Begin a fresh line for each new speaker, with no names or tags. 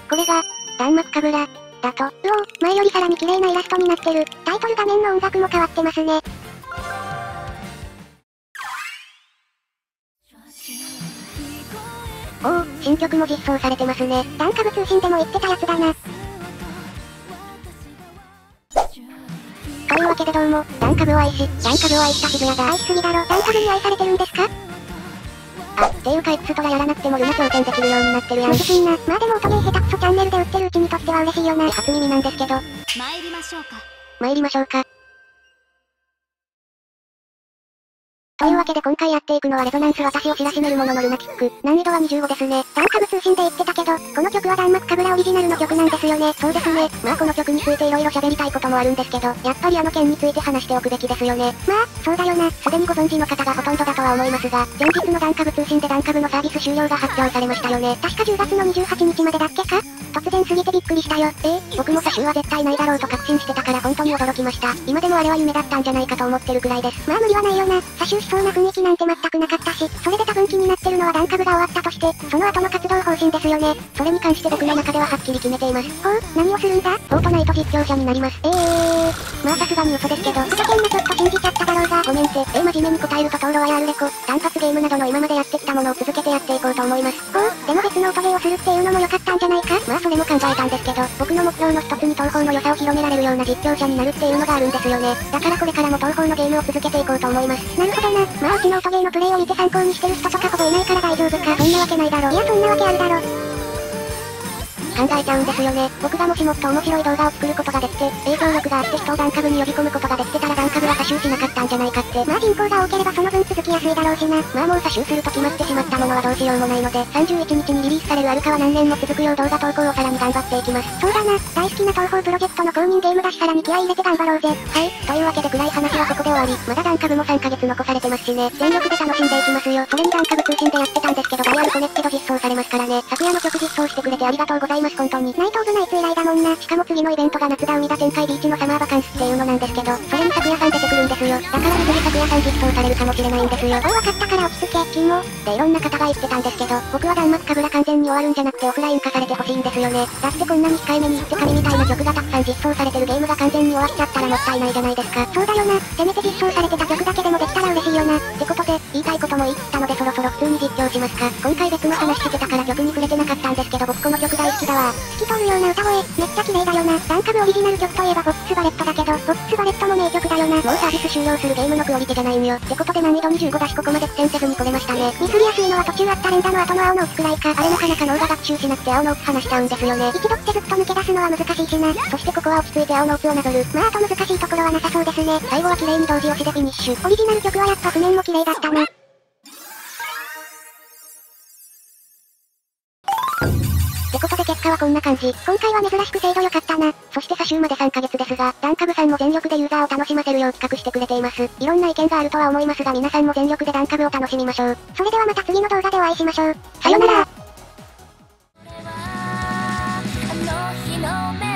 これが、弾幕神楽、だと。前よりさらに綺麗なイラストになってる。タイトル画面の音楽も変わってますね。新曲も実装されてますね。弾幕通信でも言ってたやつだな。というわけでどうも、弾幕を愛し、弾幕を愛した渋谷だ。愛しすぎだろ。弾幕に愛されてるんですか？っていうかエクストラやらなくてもルナ挑戦できるようになってるやん。無理な。まあでも音ゲー下手くそチャンネルで売ってるうちにとっては嬉しいよな。初耳なんですけど。参りましょうか。というわけで今回やっていくのはレゾナンス私を知らしめるもののルナキック。難易度は25ですね。弾幕通信で言ってたけど、この曲は弾幕神楽オリジナルの曲なんですよね。そうですね。まあこの曲について色々喋りたいこともあるんですけど、やっぱりあの件について話しておくべきですよね。まあ、そうだよな。すでにご存知の方がほとんどだとは思いますが、前日の弾幕通信で弾幕のサービス終了が発表されましたよね。確か10月の28日までだっけか？突然すぎてびっくりしたよ。僕も車種は絶対ないだろうと確信してたから本当に驚きました。今でもあれは夢だったんじゃないかと思ってるくらいです。まあ無理はないよな。車種しそうな雰囲気なんて全くなかったし、それで多分気になってるのは弾幕が終わったとして、その後の活動方針ですよね。それに関して僕の中でははっきり決めています。何をするんだ？フォートナイト実況者になります。まあさすがに嘘ですけど、ふざけんなちょっと信じちゃっただろうが、ごめんって。真面目に答えると討論やレコ、単発ゲームなどの今までやってきたものを続けてやっていこうと思います。でも別の音ゲーをするっていうのも良かったんじゃないか？まあそれも考えたんですけど、僕の目標の一つに東宝の良さを広められるような実況者になるっていうのがあるんですよね。だからこれからも東宝のゲームを続けていこうと思います。なるほどな。まあうちの音ゲーのプレイを見て参考にしてる人とかほぼいないから大丈夫か。そんなわけないだろ。いやそんなわけあるだろ。考えちゃうんですよね。僕がもしもっと面白い動画を作ることができて、影響力があって人を弾幕に呼び込むことができてたら弾幕は詐集しなかったんじゃないかって。まあ人口が多ければその分続きやすいだろうしな。まあもう詐集すると決まってしまったものはどうしようもないので、31日にリリースされるアルカは何年も続くよう動画投稿をさらに頑張っていきます。そうだな。大好きな東宝プロジェクトの公認ゲームだしさらに気合い入れて頑張ろうぜ。はい。というわけで暗い話はここで終わり。まだ弾幕も3ヶ月残されてますしね。全力で楽しんでいきますよ。それに弾幕通信でやってたんですけどダイヤルコネッケド実装されますからね。昨夜の曲実装してくれてありがとうございます本当に。ナイト以来だもんな。しかも次のイベントが夏田海田天海ビーチのサマーバカンスっていうのなんですけど、それに昨夜さん出てくるんですよ。だからいずれ昨夜さん実装されるかもしれないんですよ。分かったから落ち着け、キモ。っていろんな方が言ってたんですけど、僕は弾幕神楽完全に終わるんじゃなくてオフライン化されてほしいんですよね。だってこんなに控えめに言って神みたいな曲がたくさん実装されてるゲームが完全に終わっちゃったらもったいないじゃないですか。そうだよな。せめて実装されてた曲だけでもできたら嬉しいよな。ってことで、言いたいことも言い切ったのでそろそろ普通に実況しますか。今回別の話してたから曲に触れてなかったんですけど僕この曲大好きだわ。透き通るような歌声、めっちゃ綺麗だよな。弾幕オリジナル曲といえばフォックスバレットだけど、フォックスバレットも名曲だよな。もうサービス終了するゲームのクオリティじゃないんよ。ってことで難易度25だしここまで苦戦せずに来れましたね。ミスりやすいのは途中あった連打の後の青の打つくらいか。あれなかなか脳が学習しなくて青の打つ話しちゃうんですよね。一度ってずっと抜け出すのは難しいしな。そしてここは落ち着いて青の打つをなぞる。まああと難しいところはなさそうですね。最後は綺麗に同時押しでフィニッシュ。オリジナル曲はやっぱ譜面も綺麗だったな。ってことで結果はこんな感じ。今回は珍しく精度良かったな。そして詐集まで3ヶ月ですが、弾幕さんも全力でユーザーを楽しませるよう企画してくれています。いろんな意見があるとは思いますが皆さんも全力で弾幕を楽しみましょう。それではまた次の動画でお会いしましょう。さよなら。